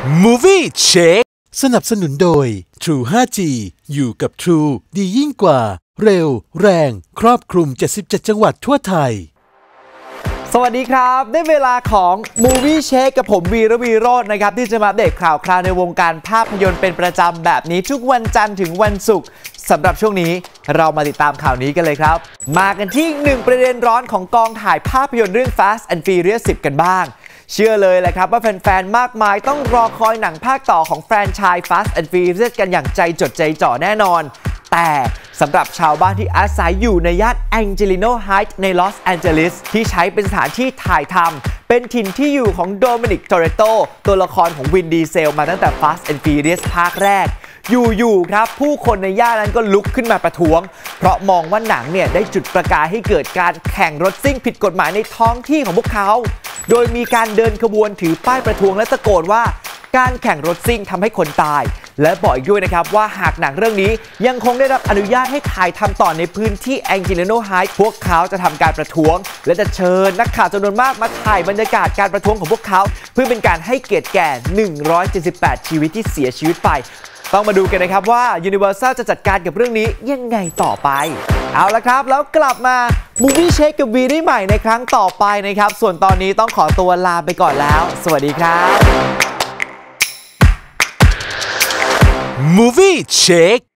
Movie Check สนับสนุนโดย True 5G อยู่กับ True ดียิ่งกว่าเร็วแรงครอบคลุม77จังหวัดทั่วไทยสวัสดีครับได้เวลาของ Movie Check กับผมวีระวีโรจน์นะครับที่จะมาอัปเดตข่าวคราวในวงการภาพยนตร์เป็นประจำแบบนี้ทุกวันจันทร์ถึงวันศุกร์สำหรับช่วงนี้เรามาติดตามข่าวนี้กันเลยครับมากันที่หนึ่งประเด็นร้อนของกองถ่ายภาพยนตร์เรื่อง Fast and Furious 10 กันบ้างเชื่อเลยแหละครับว่าแฟนๆมากมายต้องรอคอยหนังภาคต่อของแฟรนไชส์ Fast and Furious กันอย่างใจจดใจจ่อแน่นอนแต่สำหรับชาวบ้านที่อาศัยอยู่ในย่านแองเจลิโนไฮท์ในลอสแอนเจลิสที่ใช้เป็นสถานที่ถ่ายทำเป็นถิ่นที่อยู่ของโดมินิก โตเรโตตัวละครของวินดีเซลมาตั้งแต่ Fast and Furious ภาคแรกอยู่ๆครับผู้คนในย่านนั้นก็ลุกขึ้นมาประท้วงเพราะมองว่าหนังเนี่ยได้จุดประกายให้เกิดการแข่งรถซิ่งผิดกฎหมายในท้องที่ของพวกเขาโดยมีการเดินขบวนถือป้ายประท้วงและตะโกนว่าการแข่งรถซิ่งทำให้คนตายและบอกอีกด้วยนะครับว่าหากหนังเรื่องนี้ยังคงได้รับอนุญาตให้ถ่ายทำต่อในพื้นที่แองเจลิโนไฮท์พวกเขาจะทำการประท้วงและจะเชิญนักข่าวจำนวนมากมาถ่ายบรรยากาศการประท้วงของพวกเขาเพื่อเป็นการให้เกียรติแก่178ชีวิตที่เสียชีวิตไปต้องมาดูกันนะครับว่า Universal จะจัดการกับเรื่องนี้ยังไงต่อไปเอาละครับแล้วกลับมา Movie Check กับวีได้ใหม่ในครั้งต่อไปนะครับส่วนตอนนี้ต้องขอตัวลาไปก่อนแล้วสวัสดีครับ Movie Check